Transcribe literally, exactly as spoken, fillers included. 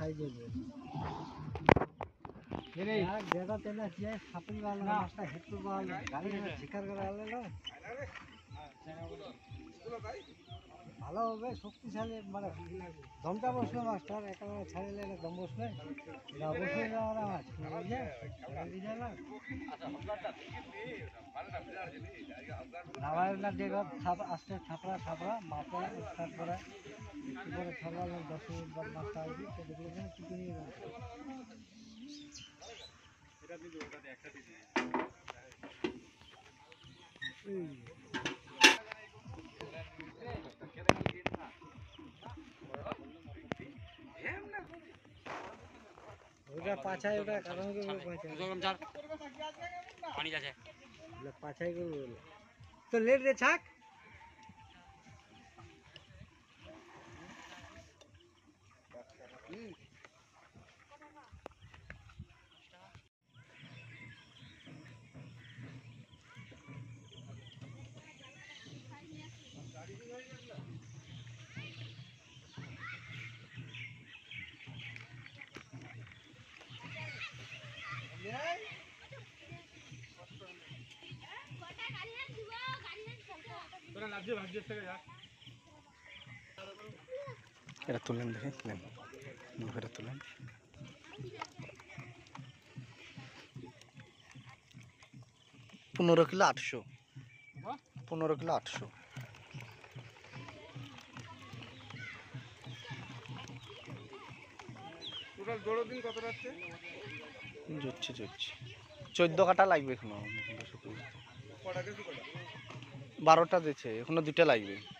সাইজের এরে যেটা তেনা দিয়ে ছাপল वाला মাছটা হেতু ভালো গাড়ি শিকার করে আলে না ভালো হবে শক্তিশালী মানে দমটা বসবে মাছটার একেবারে ছাড়িলে দম বসবে এটা অবশ্যই যাওয়ার মাছ বুঝলে বুঝলে না নামায় না দেবা আস্তে থাপড়া থাপড়া মাপা স্টার্ট করা একটু করে থাপড়া দশ মিনিট বাদ মাছটা আসবে তো দেখলে যেন টিকে নিয়ে যাবে এটা দিন ওটা একটা দিন ওটা পাছাই ওটা কারণ কি পাছাই পানি যাচ্ছে পাছাই করব তো লেট রে ছাক এটা তুলেন দেখে এটা তুলেন পনেরো কিলো আটশো পনেরো কিলো আটশো টোটাল দৌড়ো দিন কত রাখছে জুটছি জুটছি চোদ্দ কাটা লাগবে এখনো কটা কিছু কটা বারোটা দিচ্ছে এখনো দুটা লাগবে।